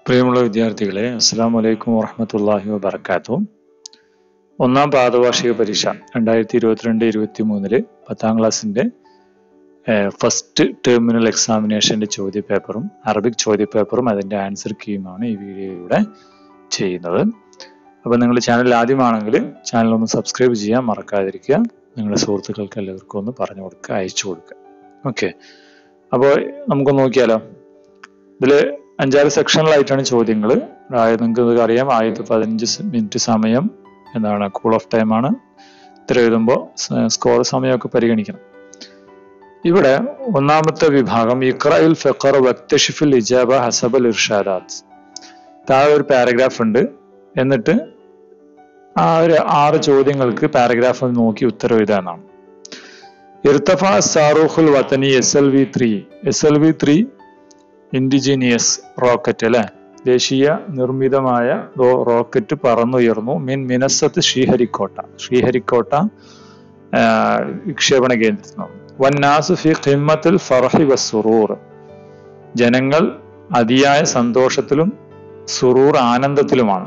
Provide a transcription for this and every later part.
പ്രിയമുള്ള വിദ്യാർത്ഥികളെ, അസ്സലാമു അലൈക്കും വറഹ്മത്തുള്ളാഹി വബറകാതുഹു. ഒന്നാം പാദവാർഷിക പരീക്ഷ 2022-23 10ാം ക്ലാസ്സിന്റെ ഫസ്റ്റ് ടെർമിനൽ എക്സാമിനേഷന്റെ ചോദ്യപേപ്പറും അറബിക് ചോദ്യപേപ്പറും അതിന്റെ ആൻസർ കീയുമാണ് ഈ വീഡിയോയിലൂടെ ചെയ്യുന്നത്. അപ്പോൾ നിങ്ങൾ ചാനൽ ആദ്യമാണെങ്കിൽ ചാനൽ ഒന്ന് സബ്സ്ക്രൈബ് ചെയ്യാൻ മറക്കാതിരിക്കുക. നിങ്ങളുടെ സുഹൃത്തുക്കൾക്ക് എല്ലാവർക്കും ഒന്ന് പറഞ്ഞു കൊടുക്കുക, അയച്ചു കൊടുക്കുക. ഓക്കെ, അപ്പോൾ നമുക്ക് നോക്കിയാലോ. ഇതിൽ 5-6 സെക്ഷനിലായിട്ടാണ് ചോദ്യങ്ങൾ. അതായത് നിങ്ങൾക്ക് അറിയാം, 15 മിനിറ്റ് സമയം എന്താണ് കൂൾ ഓഫ് ടൈമാണ്. ഇത്ര എഴുതുമ്പോൾ സ്കോർ സമയമൊക്കെ പരിഗണിക്കണം. ഇവിടെ ഒന്നാമത്തെ വിഭാഗം ഇഖ്റഇൽ ഫഖർ വക്തശിഫിൽ ഇജാബ ഹസബൽ ഇർഷാദാത്ത്. താഴെ ഒരു പാരഗ്രാഫ് ഉണ്ട്, എന്നിട്ട് ആ ഒരു 6 ചോദ്യങ്ങൾക്ക് പാരഗ്രാഫ് നോക്കി ഉത്തരം എഴുതാനാണ്. ഇർത്തഫ സാറൂഖുൽ വതനി SLV-3 ഇൻഡിജീനിയസ് റോക്കറ്റ് അല്ലെ, ദേശീയ നിർമ്മിതമായ റോക്കറ്റ് പറന്നുയർന്നു. മിനസത്ത് ശ്രീഹരിക്കോട്ട വിക്ഷേപണ കേന്ദ്രത്തിൽ. വന്നാസു ഫി ഖിമ്മത്തിൽ ഫർഹി വസ്സുറൂർ, ജനങ്ങൾ അതിയായ സന്തോഷത്തിലും സുറൂർ ആനന്ദത്തിലുമാണ്.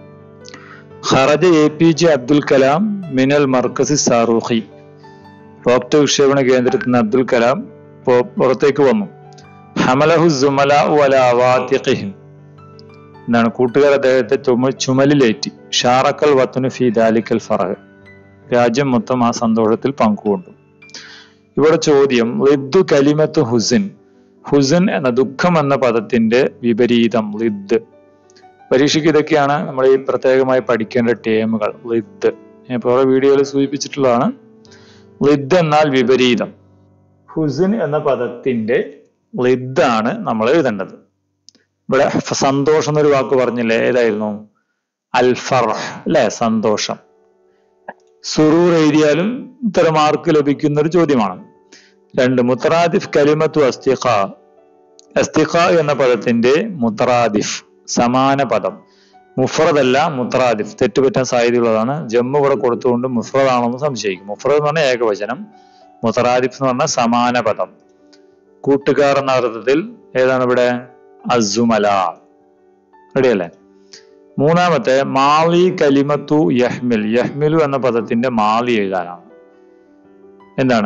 ഖറജ APJ അബ്ദുൽ കലാം മിനൽ മർക്കസി സാറൂഖി, റോക്കറ്റ് വിക്ഷേപണ കേന്ദ്രത്തിൽ നിന്ന് അബ്ദുൽ കലാം പുറത്തേക്ക് വന്നു. ഹമലഹു സുമലാഉ അലാ അവാതിഖിഹിം, എന്താണ് കൂട്ടുകാർ അദ്ദേഹത്തെ ചുമലിലേറ്റി. ഷാറക്കൽ വത്നു ഫി ദാലിക്കൽ ഫറഹ്, രാജ്യം മൊത്തം ആ സന്തോഷത്തിൽ പങ്കുകൊണ്ടു. ഇവിടെ ചോദ്യം ലിദ്ദു കലിമത്ത് ഹുസൻ എന്ന ദുഃഖം എന്ന പദത്തിന്റെ വിപരീതം ലിദ്. പരീക്ഷയ്ക്ക് ഇതൊക്കെയാണ് നമ്മൾ ഈ പ്രത്യേകമായി പഠിക്കേണ്ട ടേമുകൾ. ലിദ് ഞാൻ ഇപ്പോൾ വീഡിയോയിൽ സൂചിപ്പിച്ചിട്ടുള്ളതാണ്. ലിദ് എന്നാൽ വിപരീതം. ഹുസൻ എന്ന പദത്തിന്റെ ലിദ്ദാണ് നമ്മൾ എഴുതേണ്ടത്. ഇവിടെ സന്തോഷം എന്നൊരു വാക്ക് പറഞ്ഞില്ലേ, ഏതായിരുന്നു? അൽ ഫർഹ് അല്ലെ, സന്തോഷം. സുറൂർ എഴുതിയാലും ഇത്ര മാർക്ക് ലഭിക്കുന്ന ഒരു ചോദ്യമാണ്. 2 മുത്തറാദിഫ് കലിമത്തു അസ്തിഖ എന്ന പദത്തിന്റെ മുത്തറാദിഫ് സമാന പദം. മുഫ്രദല്ല മുത്തറാദിഫ്, തെറ്റുപറ്റാൻ സാധ്യതയുള്ളതാണ്. ജമ്മു ഇവിടെ കൊടുത്തുകൊണ്ട് മുഫ്രദാണെന്ന് സംശയിക്കും. മുഫ്രദ് എന്ന് പറഞ്ഞാൽ ഏകവചനം, മുത്തറാദിഫ് എന്ന് പറഞ്ഞാൽ സമാന പദം, കൂട്ടുകാർ എന്ന അർത്ഥത്തിൽ. ഏതാണ് ഇവിടെ? അസുമല. റെഡിയല്ലേ? മൂന്നാമത്തെ മാലി കലിമത്തു യഹ്മിലു എന്ന പദത്തിന്റെ മാലി എഴുതാനാണ്. എന്താണ്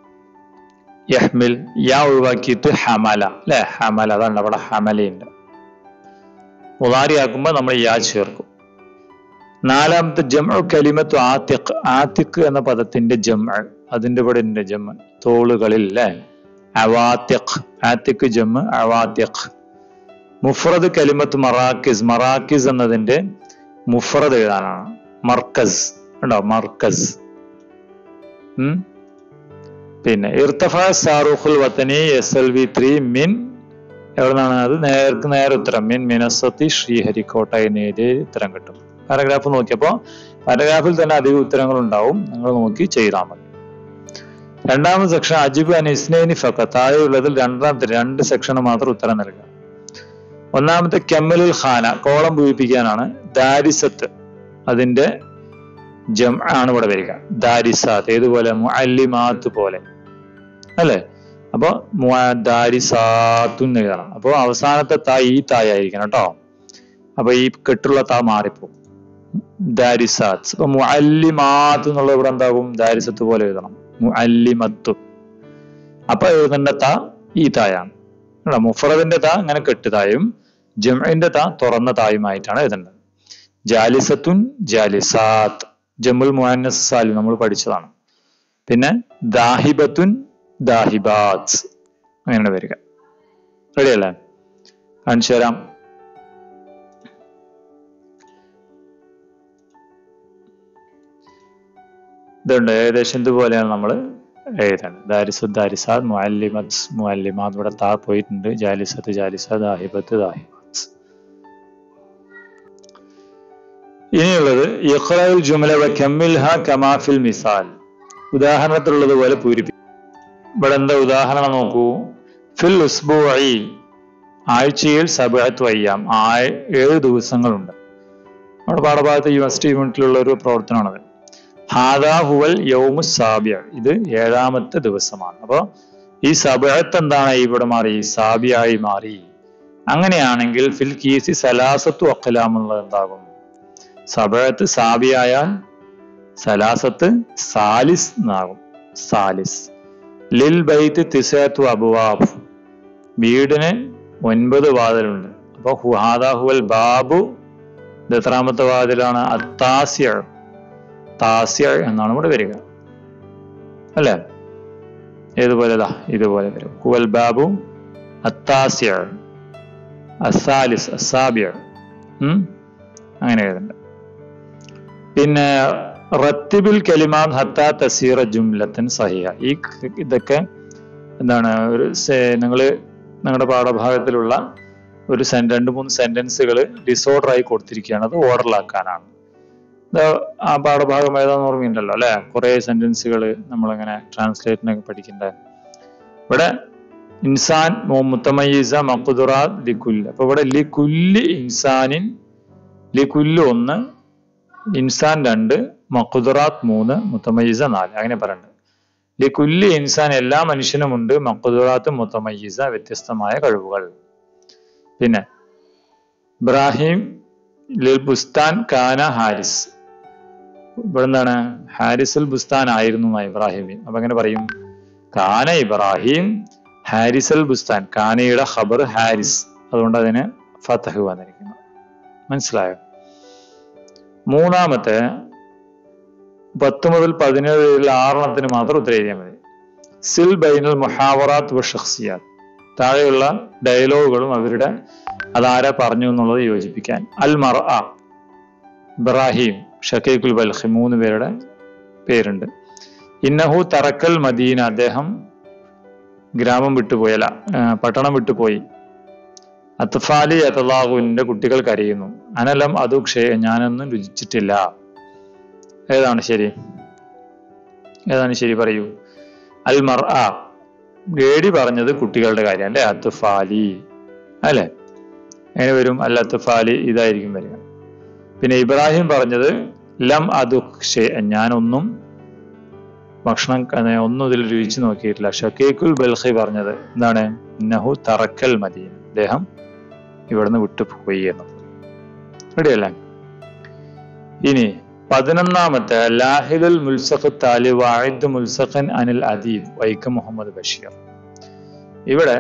യഹ്മിൽ? യാ ഒഴിവാക്കിയിട്ട് ഹമല അല്ലെ, ഹമല. അതാണ് അവിടെ ഹമലയുണ്ട്. മുളാരിയാക്കുമ്പോൾ നമ്മൾ യാ ചേർക്കും. നാലാമത്തെ ജംഉ കലിമത്തു ആത്തിഖ് എന്ന പദത്തിന്റെ ജംഉ, അതിന്റെ ഇവിടെ ഉണ്ട് ജംഉ, തോളുകളിൽ അല്ലെ, ആത്തിഖ് ജംഉ അവാത്തിഖ്. മുഫ്രദ് കലിമത്ത് മറാക്കിസ് എന്നതിന്റെ മുഫ്രദ് എഴുതാനാണ്. മർക്കസ് ഉണ്ടോ? മർക്കസ്. പിന്നെ ഇർത്തഫ സാറൂഖുൽ വതനി SLV-3 മിൻ, എവിടെന്നാണ്? അത് നേരെ ഉത്തരം മിൻ മിനസത്തി ശ്രീഹരിക്കോട്ട എന്ന് എഴുതിയ ഉത്തരം കിട്ടും. പാരഗ്രാഫ് നോക്കിയപ്പോ പാരഗ്രാഫിൽ തന്നെ അധികം ഉത്തരങ്ങൾ ഉണ്ടാവും, നിങ്ങൾ നോക്കി ചെയ്താൽ മതി. രണ്ടാമത്തെ സെക്ഷൻ അജിബ് അൻ ഇസ്നൈനി ഫഖ, താഴെയുള്ളതിൽ രണ്ടാമത്തെ 2 സെക്ഷന് മാത്രം ഉത്തരം നൽകുക. ഒന്നാമത്തെ കെമ്മലുൽ ഖാന, കോളം പൂരിപ്പിക്കാനാണ്. ദാരിസത്ത്, അതിന്റെ ജംഅ ആണ് ഇവിടെ വരിക. ദാരിസാത്ത് ഏതുപോലെ? മുഅല്ലിമാത്ത് പോലെ അല്ലെ. അപ്പൊ ദാരിസാത്തുൻ എഴുതണം. അപ്പൊ അവസാനത്തെ ഈ തായായിരിക്കണം കേട്ടോ. അപ്പൊ ഈ കെട്ടുള്ള മാറിപ്പോ ദാരിസാത്ത്. അപ്പൊ മുഅല്ലിമാത്ത് എന്നുള്ള ഇവിടെ എന്താകും? ദാരിസത്ത് പോലെ എഴുതണം, മുഅല്ലിമത്തു. അപ്പൊ എഴുതേണ്ട ഈ തായാണ്. മുഫ്രദിന്റെ ഇങ്ങനെ കെട്ടുതായും ജംഇന്റെ തുറന്ന തായുമായിട്ടാണ് എഴുതേണ്ടത്. ജാലിസത്തുൻ ജാലിസാത്ത്, ജമുൽ മുഅന്നസ് സാലിം നമ്മൾ പഠിച്ചതാണ്. പിന്നെ ദാഹിബത്തുൻ ദാഹിബാത്ത്, അങ്ങനെയാണ് വരിക. റെഡി അല്ലേ? കാണിച്ചു തരാം. ഇതുണ്ട്, ഏകദേശം ഇതുപോലെയാണ് നമ്മൾ എഴുതേണ്ടത്. ദാരിസത്ത് ദാരിസാത്ത്, മുഅല്ലിമാത്ത് ഇവിടെ പോയിട്ടുണ്ട്. ജാലിസത്ത് ജാലിസാത്ത്, ദാഹിബത്ത് ദാഹിബാത്ത്. ഇനിയുള്ളത് ഇഖ്റഉൽ ജുംല വകമ്മിൽഹ കമാ ഫിൽ മിസാൽ, ഉദാഹരണത്തിലുള്ളത് പോലെ പൂരിപ്പിക്കും. ഇവിടെ എന്താ ഉദാഹരണം നോക്കൂ. ഫിൽ ഉസ്ബൂഇ, ആഴ്ചയിൽ 7 അയ്യാം, 7 ദിവസങ്ങളുണ്ട്. നമ്മുടെ പാഠഭാഗത്ത് ഫസ്റ്റ് യൂണിറ്റിലുള്ള ഒരു പ്രവർത്തനമാണത്. ഹാദാ ഹുവൽ യൗമു സാബിഅ, ഇത് 7ാമത്തെ ദിവസമാണ്. അപ്പൊ ഈ സബഅത്ത് എന്താണ്? ഇവിടെ മാറി, സാബിയായി മാറി. അങ്ങനെയാണെങ്കിൽ ഫിൽ കീസി സലാസത്തു അഖ്ലാമുള്ളത് എന്താകും? സബഅത്ത് സാബിയായാൽ സലാസത്ത് സാലിസ് എന്നാകും. സാലിസ്. ലിൽ ബൈത്ത് തിസഅത്തു അബ്വാബ്, വീടിന് 9 വാതിലുണ്ട്. അപ്പൊ ഹാദാ ഹുവൽ ബാബു, ഇത് എത്രാമത്തെ വാതിലാണ്? അത്താസിയ, താസിയ എന്നാണ് ഇവിടെ വരിക അല്ലെ? ഏതുപോലെതാ ഇതുപോലെ വരും. ഹുവൽ ബാബു അത്താസിയ അസാലിസ് അസാബിയ, അങ്ങനെ എഴുതണ്ട. പിന്നെ റത്തിബിൽ കലിമാത് ഹത്താ തസീറ ജുംലത്തൻ സഹിഹ. ഈ ഇതൊക്കെ എന്താണ്? നിങ്ങളുടെ പാഠഭാഗത്തിലുള്ള ഒരു 2-3 സെന്റൻസുകൾ ഡിസോർഡർ ആയി കൊടുത്തിരിക്കുകയാണ്. അത് ഓർഡറിലാക്കാനാണ്. ആ പാഠഭാഗം ഏതാന്ന് ഓർമ്മയുണ്ടല്ലോ അല്ലെ? കുറെ സെന്റൻസുകൾ നമ്മളിങ്ങനെ ട്രാൻസ്ലേറ്റിനൊക്കെ പഠിക്കണ്ടേ. ഇവിടെ ഇൻസാൻ മുത്തമയ്യിസ മഖ്ദുറാത്ത് ലികുല്ല്. അപ്പൊ ഇവിടെ ലികുല്ലി ഇൻസാനിൻ, ലികുല്ല് 1, ഇൻസാൻ 2, മഖ്ദുറാത്ത് 3, മുത്തമയ്യിസ 4, അങ്ങനെ പറയണ്ട്. ലികുല്ലി ഇൻസാൻ, എല്ലാ മനുഷ്യനുമുണ്ട്, മഖ്ദുറാത്ത് മുത്തമയ്യിസ, വ്യത്യസ്തമായ കഴിവുകൾ. പിന്നെ ഇബ്രാഹിം ലിൽ ബുസ്താൻ കാന ഹാരിസ്, ഇവിടെ എന്താണ്? ഹാരിസുൽ ബുസ്താൻ ആയിരുന്നു ഇബ്രാഹിം. അപ്പൊ എങ്ങനെ പറയും? കാന ഇബ്രാഹിം ഹാരിസൽ ബുസ്താൻ. കാനയുടെ ഖബർ ഹാരിസ്, അതുകൊണ്ട് അതിന് ഫതഹ് വന്നിരിക്കുന്നു. മനസ്സിലായോ? മൂന്നാമത്തെ 10 മുതൽ 17 വരെയുള്ള 6 മാത്രം ഉത്തരം എഴുതിയാൽ മതി. സിൽ ബൈനൽ മുഹാവറാത്ത് വ ഷഖ്സിയാത്ത്, താഴെയുള്ള ഡയലോഗുകളും അവരുടെ അതാരാ പറഞ്ഞു എന്നുള്ളത് യോജിപ്പിക്കാൻ. അൽ മർഅ ഇബ്രാഹിം, ഷക്കീഖുൽ ബൽഖി, 3 പേരുടെ പേരുണ്ട്. ഇന്നഹു തറക്കൽ മദീന, അദ്ദേഹം ഗ്രാമം വിട്ടുപോയല്ല, പട്ടണം വിട്ടുപോയി. അത്ഫാലി യതലാഖുവിന്റെ കുട്ടികൾ കരയുന്നു. അനലം അതു ഞാനൊന്നും രുചിച്ചിട്ടില്ല. ഏതാണ് ശരി? ഏതാണ് ശരി? പറയൂ. അൽ മർഅ, ഗേഡി പറഞ്ഞത് കുട്ടികളുടെ കാര്യം അല്ലെ? അത്ഫാലി അല്ലെ? എങ്ങനെ വരും? അൽ അത്ഫാലി ഇതായിരിക്കും വരിക. പിന്നെ ഇബ്രാഹിം പറഞ്ഞത് ലം അതു ഞാനൊന്നും ഭക്ഷണം ഒന്നും ഇതിൽ രുചിച്ചു നോക്കിയിട്ടില്ല. ഷക്കീഖുൽ ബൽഖി പറഞ്ഞത് എന്താണ്? ഇന്നഹു തറക്കൽ മദീന, അദ്ദേഹം ഇവിടുന്ന് വിട്ടുപോയി എന്നത്. റെഡിയല്ലേ? ഇനി 11ാമത്തെ ലാഹിദുൽ മുൽസഖ് താലി വാഇദ് മുൽസഖൻ അനിൽ അദീബ് വൈക്കം മുഹമ്മദ് ബഷീർ. ഇവിടെ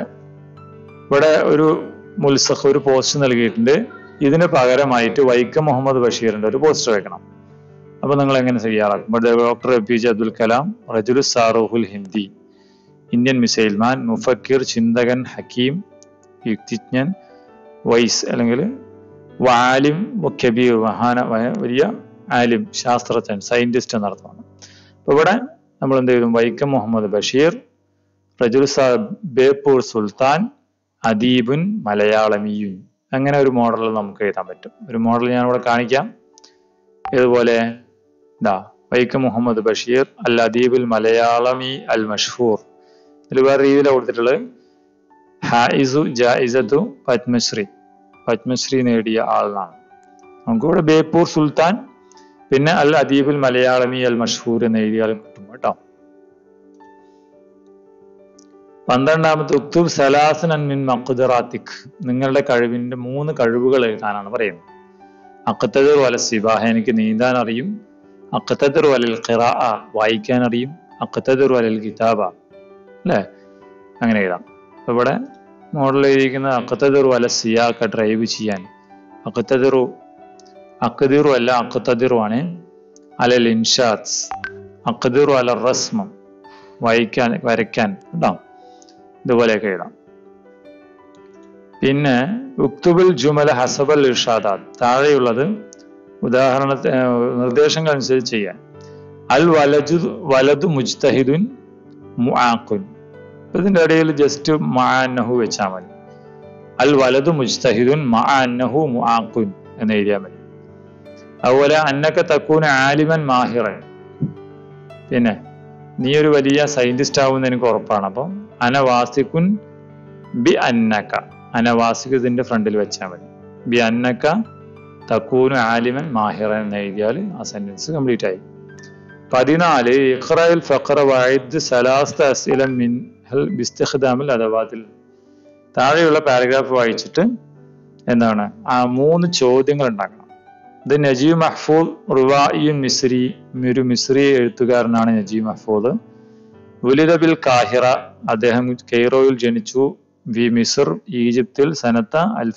ഒരു മുൽസഖ്, ഒരു പോസ്റ്റ് നൽകിയിട്ടുണ്ട്. ഇതിന് പകരമായിട്ട് വൈക്കം മുഹമ്മദ് ബഷീറിന്റെ ഒരു പോസ്റ്റർ വെക്കണം. അപ്പൊ നിങ്ങൾ എങ്ങനെ തയ്യാറാക്കും? ഡോക്ടർ APJ അബ്ദുൽ കലാം, റജുലു സാറൂഹുൽ ഹിന്ദി, ഇന്ത്യൻ മിസൈൽമാൻ, മുഫക്കിർ, ചിന്തകൻ, ഹക്കീം, യുക്തിജ്ഞൻ, വൈസ് അല്ലെങ്കിൽ വാലിം, കബീർ, വലിയ ആലിം, ശാസ്ത്രജ്ഞൻ, സയന്റിസ്റ്റ് എന്നർത്ഥമാണ്. അപ്പൊ ഇവിടെ നമ്മൾ എന്ത് ചെയ്യും? വൈക്കം മുഹമ്മദ് ബഷീർ, റജുലു ബേപ്പൂർ സുൽത്താൻ, അദീബുൻ, മലയാളമിയുൻ, അങ്ങനെ ഒരു മോഡൽ നമുക്ക് എഴുതാൻ പറ്റും. ഒരു മോഡൽ ഞാൻ ഇവിടെ കാണിക്കാം. ഇതുപോലെ വൈക്കം മുഹമ്മദ് ബഷീർ അൽ അദീബുൽ മലയാളമി അൽ മഷ്ഹൂർ. ഇതിൽ വേറെ രീതിയിലാണ് കൊടുത്തിട്ടുള്ളത്. ഹായിസു ജായിസത്തു പത്മശ്രീ, പത്മശ്രീ നേടിയ ആളാണ്. നമുക്കിവിടെ ബേപ്പൂർ സുൽത്താൻ, പിന്നെ അൽ അദീബുൽ മലയാളമി അൽ മഷ്ഹൂർ എന്ന് എഴുതിയാലും കിട്ടും കേട്ടോ. 12ാമത്തെ ഉക്തുബ് സലാസൻ മിൻ മഖ്ദറാത്തിക്, നിങ്ങളുടെ കഴിവിന്റെ 3 കഴിവുകൾ എഴുതാനാണ് പറയുന്നത്. അഖ്തദിറു അല സിബാഹ, എനിക്ക് നീന്താൻ അറിയും. അഖ്തദിറു അലൽ ഖിറാഅ, വായിക്കാൻ അറിയും. അഖ്തദിറു അലൽ കിതാബ, അല്ലേ? അങ്ങനെ എഴുതാം. അപ്പൊ ഇവിടെ മോഡൽ എഴുതിയിരിക്കുന്നത് അഖ്തദിറു അല സിയാഖ, ഡ്രൈവ് ചെയ്യാൻ. അഖ്തദിറു അല്ല അഖ്തദിറു ആണ്. അലൽ ഇൻഷാത്ത്, അഖ്ദിറു അല റസ്മ, വരയ്ക്കാൻ ഉണ്ടാവും. ഇതുപോലെയൊക്കെ എഴുതാം. പിന്നെ ഉക്തുബുൽ ജുമല ഹസബൽ ഇർഷാദാത്ത്, താഴെയുള്ളത് നിർദ്ദേശങ്ങൾ അനുസരിച്ച് ചെയ്യാൻ. അൽ വലതു മുജ്തഹിദുൻ മുആഖുൻ, ഇതിന്റെ ഇടയിൽ ജസ്റ്റ് മഅന്നഹു വെച്ചാൽ മതി. അൽ വലതു മുജ്തഹിദുൻ മഅന്നഹു മുആഖുൻ എന്ന് എഴുതിയാൽ മതി. അതുപോലെ അന്നക തക്കൂന ആലിമൻ മാഹിറൻ, പിന്നെ നീ ഒരു വലിയ സയന്റിസ്റ്റ് ആവുമെന്ന് എനിക്ക് ഉറപ്പാണ്. അപ്പം അനവാസിക്കുൻ ബി അന്നക, അനവാസിക് ഇതിന്റെ ഫ്രണ്ടിൽ വെച്ചാൽ മതി. ബി അന്നക തക്കൂനു ആലിമൻ മാഹിറൻ എന്ന് എഴുതിയാൽ ആ സെന്റൻസ് കംപ്ലീറ്റ് ആയി. 14 ഇഖ്റഅൽ ഫഖറ വഇദ് സലാസത അസ്ഇല മിൻഹൽ ബിസ്തിഖ്ദാമിൽ അദവാത്തിൽ, താഴെയുള്ള പാരഗ്രാഫ് വായിച്ചിട്ട് എന്താണ് ആ 3 ചോദ്യങ്ങൾ ഉണ്ടാക്കണം. ഇത് നജീബ് മഹ്ഫൂദ് റുവായിയുൻ മിസ്രി, ഒരു മിസ്രി എഴുത്തുകാരനാണ് നജീബ് മഹ്ഫൂദ്. ഉലിദ ബിൽ കാഹിറ, അദ്ദേഹം കെയ്റോയിൽ ജനിച്ചു. വി മിസ്ർ, ഈജിപ്തിൽ സനത്ത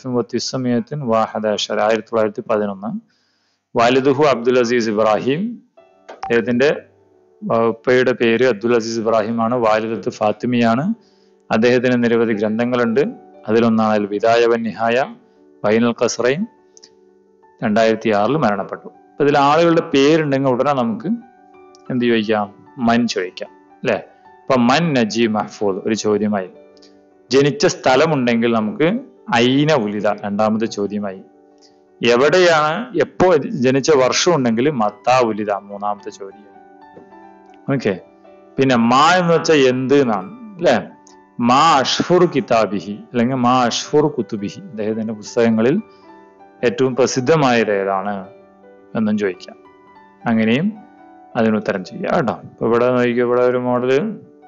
1911. വാലിദുഹു അബ്ദുൽ അസീസ് ഇബ്രാഹിം, അദ്ദേഹത്തിന്റെ ഉപ്പയുടെ പേര് അബ്ദുൽ അസീസ് ഇബ്രാഹിം ആണ്. വാലിദത്ത് ഫാത്തിമിയാണ്. അദ്ദേഹത്തിന് നിരവധി ഗ്രന്ഥങ്ങളുണ്ട്. അതിലൊന്നാണ് അൽ ബിദായ വൻ നിഹായ, ബൈനുൽ ഖസ്റൈൻ. 2006 മരണപ്പെട്ടു. അപ്പൊ ഇതിൽ ആളുകളുടെ പേരുണ്ടെങ്കിൽ ഉടനെ നമുക്ക് എന്ത് ചോദിക്കാം? മൻ ചോദിക്കാം, അല്ലെ? അപ്പൊ മൻ നജീബ് മഹ്ഫൂദ് ഒരു ചോദ്യമായി. ജനിച്ച സ്ഥലമുണ്ടെങ്കിൽ നമുക്ക് ഐന ഉലിദ രണ്ടാമത്തെ ചോദ്യമായി. എവിടെയാണ്, എപ്പോ ജനിച്ച വർഷം ഉണ്ടെങ്കിൽ മത്താ ഉലിദ മൂന്നാമത്തെ ചോദ്യം. ഓക്കെ. പിന്നെ മാ എന്ന് വെച്ചാൽ എന്ത് എന്നാണ്, അല്ലെ? മാ അഷ്ഹുർ കിതാബിഹി അല്ലെങ്കിൽ മാ അഷ്ഹുർ കുത്തുബിഹി, അദ്ദേഹത്തിന്റെ പുസ്തകങ്ങളിൽ ഏറ്റവും പ്രസിദ്ധമായത് ഏതാണ് എന്നും ചോദിക്കാം. അങ്ങനെയും അതിനുത്തരം ചെയ്യാം കേട്ടോ. ഇപ്പൊ ഇവിടെ നോക്കിയ ഇവിടെ ഒരു മോഡല്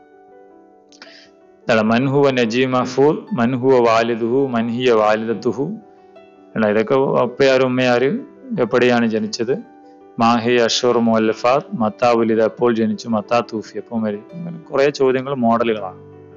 മൻഹുവ നജീബ് മഹ്ഫൂദ്, മൻഹുവ വാലിദുഹു, മൻഹിയ വാലിദത്തുഹു. ഇതൊക്കെ ഒപ്പയാര് ഉമ്മയാര് എപ്പോഴാണ് ജനിച്ചത്, മാഹി അഷൂർ മുഅല്ലഫാത്ത്, മത്താ ഉലിദ എപ്പോൾ ജനിച്ചു, മത്താ തൂഫി എപ്പോൾ മരിച്ചു. കുറെ ചോദ്യങ്ങൾ മോഡലുകളാണ്.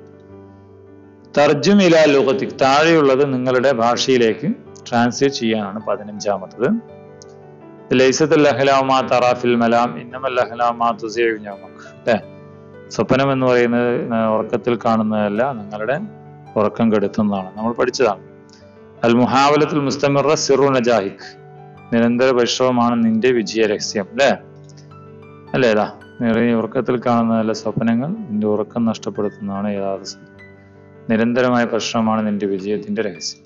തർജും ഇലാ ലുഗതി, താഴെയുള്ളത് നിങ്ങളുടെ ഭാഷയിലേക്ക് ട്രാൻസ്ലേറ്റ് ചെയ്യാനാണ് 15ാമത്തത്. ലൈസത്തുൽ അഹ്ലാമാ തറാഫിൽ മലാം ഇന്നമൽ അഹ്ലാമാ തുസിഉ നൗമക്, അല്ലേ? സ്വപ്നം എന്ന് പറയുന്നത് ഉറക്കത്തിൽ കാണുന്നതല്ല, നിങ്ങളുടെ ഉറക്കം കെടുത്തുന്നതാണ്. നമ്മൾ പഠിച്ചതാണ്. അൽ മുഹാവലത്തുൽ മുസ്തമിറ സിറു നജാഹിക്, നിരന്തര പരിശ്രമമാണ് നിന്റെ വിജയ രഹസ്യം, അല്ലേ? അല്ലേ? ഉറക്കത്തിൽ കാണുന്നതല്ല സ്വപ്നങ്ങൾ, നിന്റെ ഉറക്കം നഷ്ടപ്പെടുത്തുന്നതാണ് യഥാർത്ഥ നിരന്തരമായ പരിശ്രമമാണ് നിന്റെ വിജയത്തിന്റെ രഹസ്യം.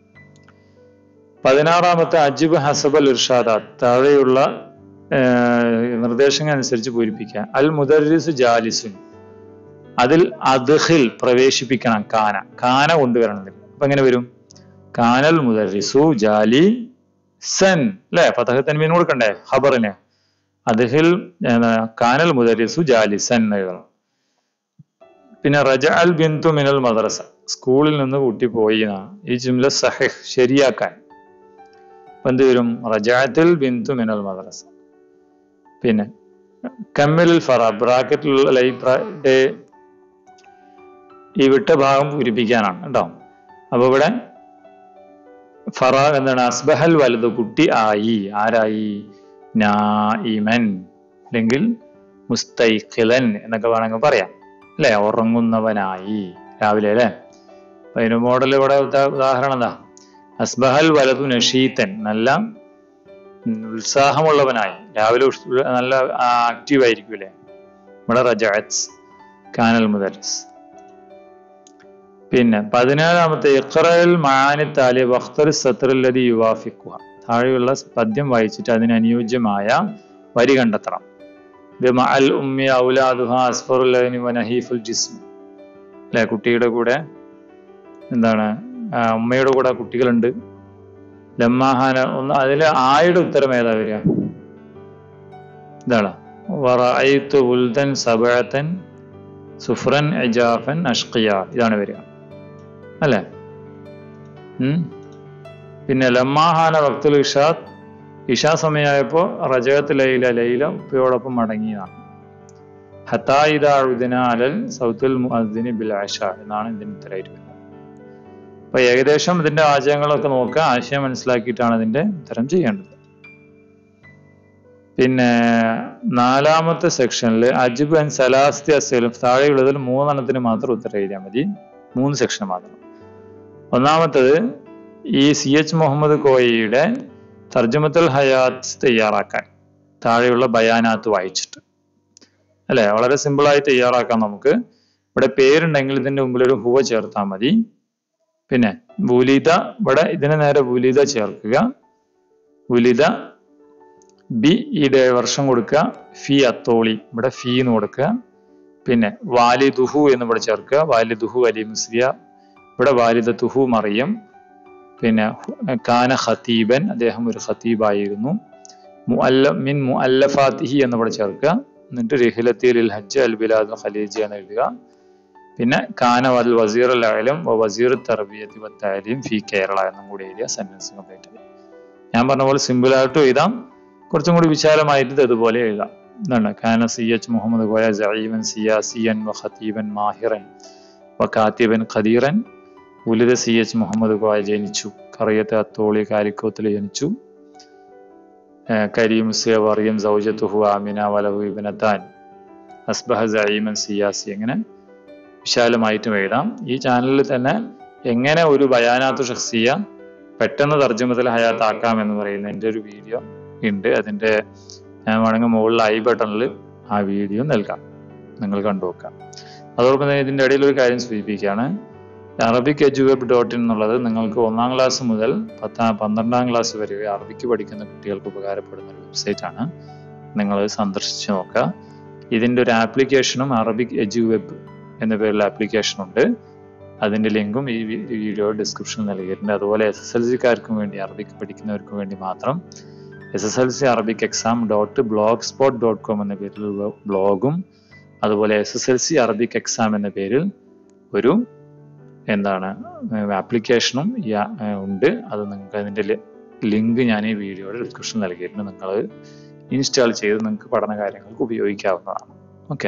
16ാമത്തെ അജിബ് ഹസബൽ ഇർഷാദാത്ത്, താഴെയുള്ള നിർദ്ദേശങ്ങൾ അനുസരിച്ച് പൂരിപ്പിക്കുക. അൽ മുദർരിസു ജാലിസുൻ, അതിൽ അദ്ഖിൽ പ്രവേശിപ്പിക്കണം, കാന കൊണ്ടുവരണം. അപ്പൊ എങ്ങനെ വരും? കാനൽ മുദർരിസു ജാലിസൻ, അല്ലെ? ഫതഹ തൻവീൻ കൊടുക്കണ്ടേ ഖബറിന്? അദ്ഖിൽ കാനൽ മുദർരിസു ജാലിസൻ എഴുതണം. പിന്നെ റജഅൽ ബിന്തു മിനൽ മദ്രസ, സ്കൂളിൽ നിന്ന് കുട്ടി പോയി എന്നാണ്. ഈ ജുംല സഹിഹ് ശരിയാക്കാൻ എന്ത് വരും? റജഅത്തിൽ ബിന്തു മിനൽ മദ്രസ. പിന്നെ കമ്മിലുൽ ഫറ, ബ്രാക്കറ്റിലുള്ള ഈ വിട്ട ഭാഗം പൂരിപ്പിക്കാനാണ് കേട്ടോ. അപ്പൊ ഇവിടെ ഫറ എന്താണ്? അസ്ബഹൽ വലതു, കുട്ടി ആയി. ആരായി? നായിമൻ അല്ലെങ്കിൽ മുസ്തൈഖിലൻ എന്നൊക്കെ വേണമെങ്കിൽ പറയാം, അല്ലെ? ഉറങ്ങുന്നവനായി രാവിലെ, അല്ലെ? അപ്പൊ അതിന് മോഡൽ ഇവിടെ ഉദാഹരണം എന്താ? അസ്ബഹൽ വലതു നഷീത്തൻ, നല്ല ഉത്സാഹമുള്ളവനായി, രാവിലെ നല്ല ആക്റ്റീവ് ആയിരിക്കൂലേ? ഇവിടെ റജഅത്ത് കാനൽ മുദർരിസ്. പിന്നെ 17ാമത്തെ ഇഖ്റഅൽ മആനി താലിയ വഖ്തർ സത്ർ അല്ലദി യുവാഫിഖുഹ, താഴെയുള്ള പദ്യം വായിച്ചിട്ട് അതിന് അനുയോജ്യമായ വരി കണ്ടെത്തണം. ബിമഅൽ ഉമ്മി ഔലാദുഹാ അസ്ഫറുൽ ലൈനി വനഹീഫുൽ ജിസ്ം, അല്ലെ? കുട്ടിയുടെ കൂടെ എന്താണ്? ഉമ്മയുടെ കൂടെ കുട്ടികളുണ്ട്. ലമ്മാഹാന ഒന്ന്, അതില് ആയുടെ ഉത്തരം ഏതാ വരിക? ഇതാണ് വറഅയ്തു വുൽദൻ സബഅതൻ സുഫ്രൻ ഇജാഫൻ അഷ്ഖിയ, ഇതാണ് വരിക, അല്ലെ? പിന്നെ ലമ്മാഹാന വഖ്തുൽ ഇഷാ, ഇഷാ സമയമായപ്പോ റജഅത്ത് ലൈല, ലൈല ഉപ്പയോടൊപ്പം മടങ്ങിയതാണ്. ഹത്താ ഇദാ ഉദിന അലൽ സൗത്തുൽ മുഅദ്ദിനി ബിൽ അശാ എന്നാണ് ഇതിന് ഉത്തരമായിട്ട് വരുന്നത്. അപ്പൊ ഏകദേശം ഇതിന്റെ ആശയങ്ങളൊക്കെ നോക്കുക, ആശയം മനസ്സിലാക്കിയിട്ടാണ് ഇതിന്റെ ഉത്തരം ചെയ്യേണ്ടത്. പിന്നെ 4ാമത്തെ സെക്ഷനിൽ അജിബ് ആൻഡ് സലാസ്തി അസ്സലും, താഴെയുള്ളതിൽ 3 എണ്ണത്തിന് മാത്രം ഉത്തരം എഴുതിയാൽ മതി, 3 സെക്ഷൻ മാത്രം. ഒന്നാമത്തത് ഈ CH മുഹമ്മദ് കോയയുടെ തർജുമത്തുൽ ഹയാത്ത് തയ്യാറാക്കാൻ താഴെയുള്ള ബയാനാത്ത് വായിച്ചിട്ട്, അല്ലെ? വളരെ സിമ്പിളായി തയ്യാറാക്കാം നമുക്ക്. ഇവിടെ പേരുണ്ടെങ്കിൽ ഇതിന്റെ മുമ്പിൽ ഒരു ഹുവ ചേർത്താൽ മതി. പിന്നെ വുലിദ, ഇവിടെ ഇതിന് നേരെ വുലിദ ചേർക്കുക. വുലിദ ബി, ഈയുടെ വർഷം കൊടുക്കുക. ഫി അത്തോളി, ഇവിടെ ഫീ എന്ന് കൊടുക്കുക. പിന്നെ വാലിദുഹു എന്ന് ഇവിടെ ചേർക്കുക. വാലിദുഹു അലി മുസ്ലിയ, ഇവിടെ വാലിദത്തുഹു മറിയം. പിന്നെ കാന ഖതീബൻ, അദ്ദേഹം ഒരു ഖതീബായിരുന്നു. മിൻ മുഅല്ലഫാത്തിഹി എന്നിവിടെ ചേർക്കുക. എന്നിട്ട് റിഹ്ലത്തി ലിൽ ഹജ്ജ് അൽ ബിലാദ് ഖലീജി എന്ന് എഴുതുക. പിന്നെ കാന വൽ വസീർ അൽ അലം വസീർ തർബിയത്തി വത്താലിം ഫി കേരള എന്നും കൂടി എഴുതിയ സെന്റൻസ് കംപ്ലീറ്റ് ആയി. ഞാൻ പറഞ്ഞ പോലെ സിമ്പിൾ ആയിട്ടും എഴുതാം, കുറച്ചും കൂടി വിശാലമായിട്ട് അതുപോലെ എഴുതാം. എന്താണ് കാന CH മുഹമ്മദ് കോയ സഈമൻ സിയാസിയൻ വ ഖതീബൻ മാഹിറൻ വ കാത്തിബൻ ഖദീറൻ ഉലിദ CH മുഹമ്മദ് കോയ ജനിച്ചു. കറിയത്ത് അത്തോളി കാലിക്കോത്തിൽ ജനിച്ചു. കരീം വറിയം സൗജത്തുഹു ആമിന വലഹു ഇബ്നതാൻ അസ്ബഹ സഈമൻ സിയാസി. അങ്ങനെ വിശാലമായിട്ടും എഴുതാം. ഈ ചാനലിൽ തന്നെ എങ്ങനെ ഒരു ബയാനാത്തു ഷഖ്സിയ പെട്ടെന്ന് തർജ്ജമത്തുൽ ഹയാത്ത് ആക്കാം എന്ന് പറയുന്ന എൻ്റെ ഒരു വീഡിയോ ഉണ്ട്. അതിൻ്റെ ഞാൻ വേണമെങ്കിൽ മുകളിൽ ഐ ബട്ടണിൽ ആ വീഡിയോ നൽകാം, നിങ്ങൾ കണ്ടുനോക്കാം. അതോടൊപ്പം തന്നെ ഇതിൻ്റെ ഇടയിൽ ഒരു കാര്യം സൂചിപ്പിക്കുകയാണ്. arabic.edu.in എന്നുള്ളത് നിങ്ങൾക്ക് 1ാം ക്ലാസ് മുതൽ 12ാം ക്ലാസ് വരെ അറബിക്ക് പഠിക്കുന്ന കുട്ടികൾക്ക് ഉപകാരപ്പെടുന്ന ഒരു വെബ്സൈറ്റാണ്. നിങ്ങൾ സന്ദർശിച്ച് നോക്കുക. ഇതിൻ്റെ ഒരു ആപ്ലിക്കേഷനും അറബിക് എജു വെബ് എന്ന പേരിൽ ആപ്ലിക്കേഷൻ ഉണ്ട്. അതിൻ്റെ ലിങ്കും ഈ വീഡിയോ ഡിസ്ക്രിപ്ഷനിൽ നൽകിയിട്ടുണ്ട്. അതുപോലെ SSLC-ക്കാർക്കും വേണ്ടി, അറബിക്ക് പഠിക്കുന്നവർക്കും വേണ്ടി മാത്രം SSLC Arabic exam.blogspot.com എന്ന പേരിൽ ബ്ലോഗും, അതുപോലെ SSLC Arabic exam എന്ന പേരിൽ ഒരു ആപ്ലിക്കേഷനും ഉണ്ട്. അത് നിങ്ങൾക്ക് അതിൻ്റെ ലിങ്ക് ഞാൻ ഈ വീഡിയോയുടെ ഡിസ്ക്രിപ്ഷൻ നൽകിയിട്ടുണ്ട്. നിങ്ങൾ ഇൻസ്റ്റാൾ ചെയ്ത് നിങ്ങൾക്ക് പഠന കാര്യങ്ങൾക്ക് ഉപയോഗിക്കാവുന്നതാണ്. ഓക്കെ.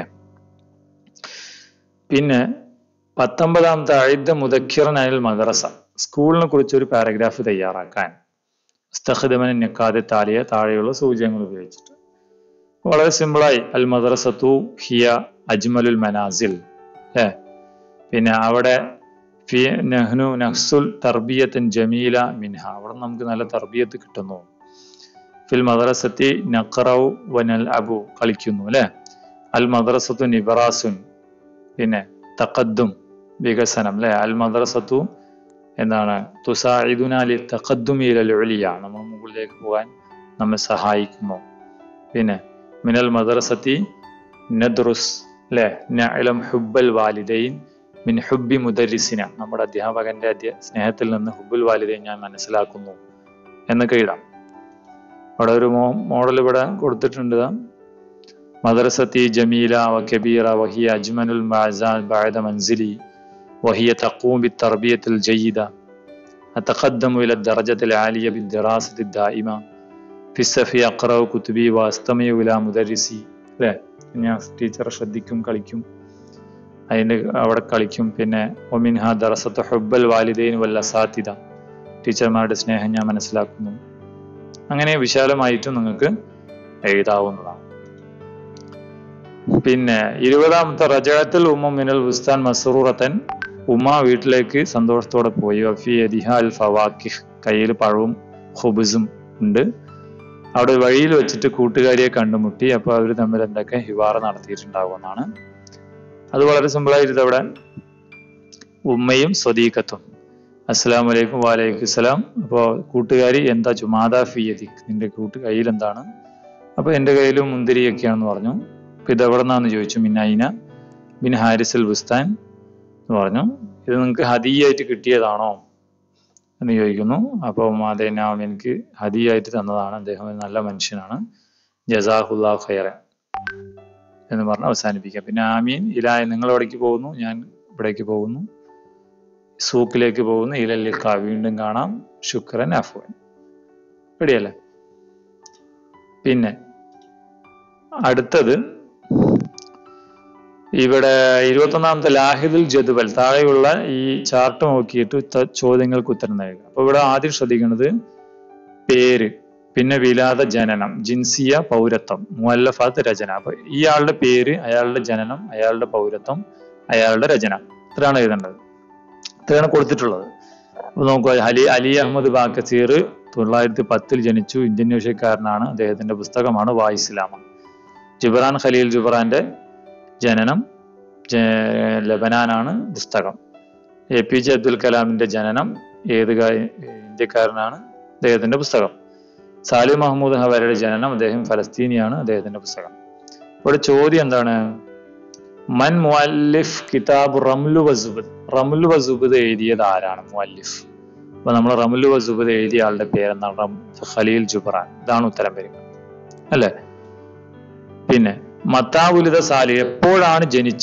പിന്നെ 19ാമത്തെ അഇദ്ദ മുദക്കിറൻ അനിൽ മദ്രസ, സ്കൂളിനെ കുറിച്ച് ഒരു പാരഗ്രാഫ് തയ്യാറാക്കാൻ ഇസ്തഖ്ദമൻ നിഖാദ് താലിയ, താഴെയുള്ള സൂചകങ്ങൾ ഉപയോഗിച്ചിട്ട്. വളരെ സിമ്പിളായി അൽ മദ്രസത്തു ഹിയ അജ്മലുൽ മനാസിൽ, പിന്നെ അവിടെ നഹ്നു നഹ്സുൽ തർബിയത്തൻ ജമീല മിൻഹ, അവിടെ നമുക്ക് നല്ല തർബിയത്ത് കിട്ടുന്നു. ഫിൽ മദ്രസത്തി നഖറൗ വനൽ അബു, കളിക്കുന്നു അല്ലെ. അൽ മദ്രസത്തു നിബറാസുൻ, പിന്നെ തഖദ്ദും, വികസനം അല്ലെ. അൽ മദ്രസത്തു തുസാഇദുനാ ലി തഖദ്ദുമി ഇലൽ ഉലിയ, നമ്മൾ മുകളിലേക്ക് പോകാൻ നമ്മെ സഹായിക്കുന്നു. പിന്നെ മിനൽ മദ്രസത്തി നദ്റുസ് അല്ലെ, നഅലം ഹുബ്ബൽ വാലിദൈൻ മിൻ ഹുബ്ബി മുദരിസിന, നമ്മുടെ അധ്യാപകന്റെ സ്നേഹത്തിൽ നിന്ന് ഹുബ്ബുൽ വാലിദൈൻ ഞാൻ മനസ്സിലാക്കുന്നു എന്നൊക്കെ എഴുതാം. അവിടെ ഒരു മോഡൽ ഇവിടെ കൊടുത്തിട്ടുണ്ട്. മദ്രസത്തി ജമീല വ കബീറ വഹിയ അജ്മനുൽ ബഅദ മൻസിലി വഹിയ തഖൂം ബിത്തർബിയത്തിൽ ജയ്യിദ അതഖദ്ദമു ഇല ദറജത്തിൽ ആലിയ ബിദ്ദിറാസത്തി ദായിമ ഫിസ്സഫി അഖറഉ കുതുബി വഅസ്തമിഉ ഇലാ മുദരിസി അല്ലേ. ഞാൻ ടീച്ചറെ ശ്രദ്ധിക്കും, കളിക്കും, അതിൻ്റെ അവിടെ കളിക്കും. പിന്നെ ഒമിൻഹ ദറസത്ത് ഹുബ്ബൽ വാലിദൈൻ വൽ അസാതിദ, ടീച്ചർമാരുടെ സ്നേഹം ഞാൻ മനസ്സിലാക്കുന്നു. അങ്ങനെ വിശാലമായിട്ടും നിങ്ങൾക്ക് എഴുതാവുന്നതാണ്. പിന്നെ 20ാമത്തെ റജഅത്തുൽ ഉമ്മ മിനൽ ബുസ്താൻ മസ്റൂറത്തൻ, ഉമ്മ വീട്ടിലേക്ക് സന്തോഷത്തോടെ പോയി. വഫി യദിഹ അൽ ഫവാക്കിഹ്, കയ്യിൽ പഴവും ഖുബ്സും ഉണ്ട്. അവിടെ വഴിയിൽ വെച്ചിട്ട് കൂട്ടുകാരിയെ കണ്ടുമുട്ടി. അപ്പോൾ അവർ തമ്മിൽ എന്തൊക്കെ ഹിവാർ നടത്തിയിട്ടുണ്ടാകുമെന്നാണ്. അത് വളരെ സിമ്പിളായിട്ട് അവിടെ ഉമ്മയും സ്വദീഖത്തും, അസ്സലാമു അലൈക്കും വലൈക്കും സലാം. അപ്പോൾ കൂട്ടുകാരി എന്താ ചുമാദാ ഫി യദിക്, നിന്റെ കയ്യിൽ എന്താണ്? അപ്പോൾ എൻ്റെ കയ്യിലും മുന്തിരിയൊക്കെയാണെന്ന് പറഞ്ഞു. അപ്പോൾ ഇത് എവിടെ നിന്നാന്ന് ചോദിച്ചു. മിന്നൈന ബിൻ ഹാരിസുൽ ബുസ്താൻ എന്ന് പറഞ്ഞു. ഇത് നിങ്ങൾക്ക് ഹദിയായിട്ട് കിട്ടിയതാണോ എന്ന് ചോദിക്കുന്നു. അപ്പോൾ അതെ, ഞാൻ എനിക്ക് ഹദിയായിട്ട് തന്നതാണ്, അദ്ദേഹം ഒരു നല്ല മനുഷ്യനാണ്, ജസാഹുല്ലാഹു ഖൈറൻ എന്ന് പറഞ്ഞ് അവസാനിപ്പിക്കാം. പിന്നെ ആമീൻ ഇലായ, നിങ്ങൾ എവിടേക്ക് പോകുന്നു? ഞാൻ ഇവിടേക്ക് പോകുന്നു. സൂക്കിലേക്ക് പോകുന്നു. ഇലല്ലിഖ, വീണ്ടും കാണാം. ശുക്രൻ അഫ്വൻ. റെഡിയല്ലേ? പിന്നെ അടുത്തത് ഇവിടെ 21ാമത്തെ ലാഹിദുൽ ജദ്വൽ, താഴെയുള്ള ഈ ചാർട്ട് നോക്കിയിട്ട് ചോദ്യങ്ങൾക്ക് ഉത്തരം നൽകുക. അപ്പൊ ഇവിടെ ആദ്യം ശ്രദ്ധിക്കുന്നത് പേര്, പിന്നെ വിലാദ ജനനം, ജിൻസിയ പൗരത്വം, മുഅല്ലഫാത്ത് രചന. അപ്പൊ ഇയാളുടെ പേര്, അയാളുടെ ജനനം, അയാളുടെ പൗരത്വം, അയാളുടെ രചന, ഇത്രയാണ് എഴുതേണ്ടത്. ഇത്രയാണ് കൊടുത്തിട്ടുള്ളത്. അപ്പൊ നോക്കുക, അലി അഹമ്മദ് ബാക്കസീർ 1910 ജനിച്ചു, ഇന്ത്യൻ ന്യൂഷ്യക്കാരനാണ്. അദ്ദേഹത്തിന്റെ പുസ്തകമാണ് വാ ഇസ്ലാമ. ജിബ്രാൻ ഖലീൽ ജിബ്രാന്റെ ജനനം ലബനാനാണ് പുസ്തകം. APJ അബ്ദുൽ കലാമിന്റെ ജനനം ഇന്ത്യക്കാരനാണ്, അദ്ദേഹത്തിന്റെ പുസ്തകം. സാലിം മഹ്മൂദ് ഹവാരിയുടെ ജനനം, അദ്ദേഹം ഫലസ്തീനിയാണ്, അദ്ദേഹത്തിന്റെ പുസ്തകം. ഇവിടെ ചോദ്യം എന്താണ്? മൻ മുഅല്ലിഫ് കിതാബ് റംലു വസുബദ്, റംലു വസുബദ് എഴുതിയത് ആരാണ്? മുഅല്ലിഫ്. അപ്പൊ നമ്മൾ റംലു വസുബദ് എഴുതിയ ആളുടെ പേരെന്താണ്? ഖലീൽ ജിബ്രാൻ. ഇതാണ് ഉത്തരം വരിക അല്ലെ. പിന്നെ മത്താ ഉലിദ സാലിഹ്, എപ്പോഴാണ് ജനിച്ചത്?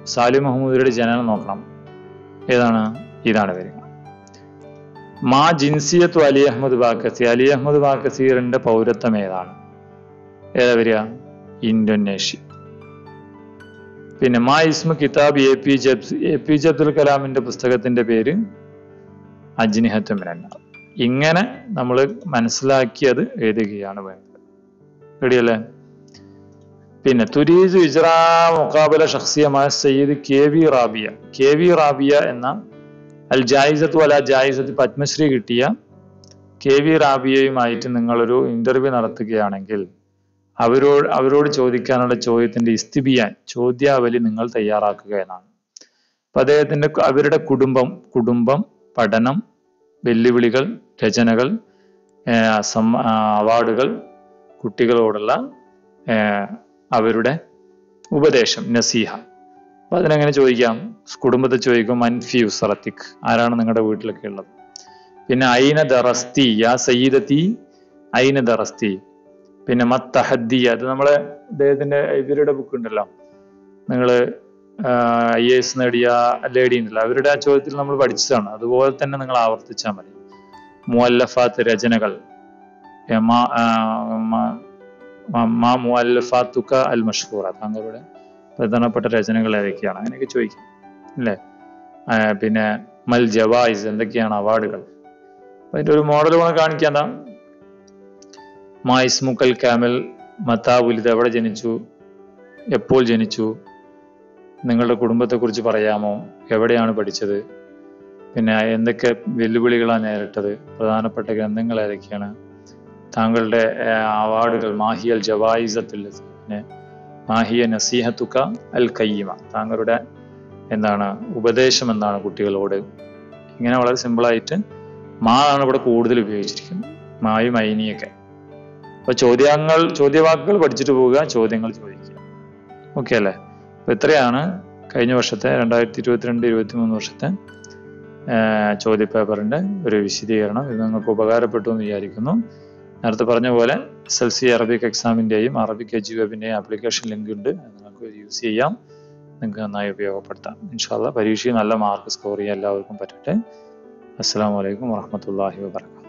സാലിം മഹ്മൂദിയുടെ ജനനം നോക്കണം. ഏതാണ്? ഇതാണ് വരിക. മാ ജിൻസിയത്തു അലി അഹമ്മദ് ബാക്കസി, അലി അഹമ്മദ് ബാക്കസീറിന്റെ പൗരത്വം ഏതാണ്? ഏതാ വരിക? ഇന്തോനേഷ്യ. പിന്നെ മാ ഇസ്മു കിതാബ് എ പി ജെ അബ്ദുൽ കലാമിന്റെ പുസ്തകത്തിന്റെ പേര് അജ്നിഹത്തും മിനന്നാർ. ഇങ്ങനെ നമ്മൾ മനസ്സിലാക്കിയത് എഴുതുകയാണ് വേണ്ടത്. റെഡിയല്ലേ? പിന്നെ തുരീദു ഇജ്റാ മുഖാബല ഷഖ്സിയമായ സയ്യിദ് കെ വി റാബിയ എന്ന അൽ ജായിസത്തു അല ജായിസത്ത് പത്മശ്രീ കിട്ടിയ കെ വി റാബിയയുമായിട്ട് നിങ്ങളൊരു ഇന്റർവ്യൂ നടത്തുകയാണെങ്കിൽ അവരോട് ചോദിക്കാനുള്ള ചോദ്യത്തിന്റെ ഇസ്തിബിയാൻ, ചോദ്യാവലി നിങ്ങൾ തയ്യാറാക്കുക എന്നാണ്. അപ്പൊ അവരുടെ കുടുംബം, പഠനം, വെല്ലുവിളികൾ, രചനകൾ, അവാർഡുകൾ, കുട്ടികളോടുള്ള അവരുടെ ഉപദേശം, നസീഹ. അപ്പൊ അതിനെങ്ങനെ ചോദിക്കാം? കുടുംബത്തെ ചോദിക്കും, മൻഫി ഉസറത്തിക്, ആരാണ് നിങ്ങളുടെ വീട്ടിലൊക്കെ ഉള്ളത്? പിന്നെ ഐന ദറസ്തി യാ സയ്യിദത്തി ഐന ദറസ്തി. പിന്നെ മത്തഹദ്ദി, അത് നമ്മളെ അദ്ദേഹത്തിന്റെ ഇവരുടെ ബുക്ക് ഉണ്ടല്ലോ, നിങ്ങള് IAS നേടിയ ലേഡി ഉണ്ടല്ലോ, അവരുടെ ആ ചോദ്യത്തിൽ നമ്മൾ പഠിച്ചതാണ്. അതുപോലെ തന്നെ നിങ്ങൾ ആവർത്തിച്ചാൽ മതി. മുഅല്ലഫാത്ത്, രചനകൾ, മുഅല്ലഫാത്തുക അൽ മഷ്ഹൂറ, താങ്കളുടെ പ്രധാനപ്പെട്ട രചനകൾ ഏതൊക്കെയാണ്? അങ്ങനെയൊക്കെ ചോദിക്കും അല്ലേ? പിന്നെ മൽ ജവായിസ്, എന്തൊക്കെയാണ് അവാർഡുകൾ? അതിന്റെ ഒരു മോഡൽ കൂടെ കാണിക്കാൻ. മാ ഇസ്മുക്കൽ കാമൽ മത്താ ഉലിദ, എവിടെ ജനിച്ചു, എപ്പോൾ ജനിച്ചു, നിങ്ങളുടെ കുടുംബത്തെ കുറിച്ച് പറയാമോ, എവിടെയാണ് പഠിച്ചത്, പിന്നെ എന്തൊക്കെ വെല്ലുവിളികളാണ് നേരിട്ടത്, പ്രധാനപ്പെട്ട ഗ്രന്ഥങ്ങൾ ഏതൊക്കെയാണ്, താങ്കളുടെ അവാർഡുകൾ, മാഹിയൽ ജവായിസത്തുൽ, പിന്നെ മാഹിയ നസീഹത്തുക അൽ കയ്യിമ, താങ്കളുടെ എന്താണ് ഉപദേശം എന്താണ് കുട്ടികളോട്. ഇങ്ങനെ വളരെ സിമ്പിളായിട്ട് മാ ആണ് ഇവിടെ കൂടുതൽ ഉപയോഗിച്ചിരിക്കുന്നത്, മായും ഐനിയൊക്കെ. അപ്പൊ ചോദ്യവാക്കുകൾ പഠിച്ചിട്ട് പോവുക, ചോദ്യങ്ങൾ ചോദിക്കുക. ഓക്കെ അല്ലേ? അപ്പൊ ഇത്രയാണ് കഴിഞ്ഞ വർഷത്തെ 2022-23 വർഷത്തെ ചോദ്യപേപ്പറിന്റെ ഒരു വിശദീകരണം. ഇത് നിങ്ങൾക്ക് ഉപകാരപ്പെട്ടു എന്ന് വിചാരിക്കുന്നു. നേരത്തെ പറഞ്ഞ പോലെ SLC അറബിക് എക്സാമിന്റെയും അറബിക് എജു വെബിന്റെയും ആപ്ലിക്കേഷൻ ലിങ്ക് ഉണ്ട്, നിങ്ങൾക്ക് യൂസ് ചെയ്യാം, നിങ്ങൾക്ക് നന്നായി ഉപയോഗപ്പെടുത്താം. ഇൻഷാ അല്ലാഹ് പരീക്ഷയിൽ നല്ല മാർക്ക് സ്കോർ ചെയ്യാൻ എല്ലാവർക്കും പറ്റട്ടെ. അസ്സലാമു അലൈക്കും വറഹ്മത്തുള്ളാഹി വബറകാതുഹു.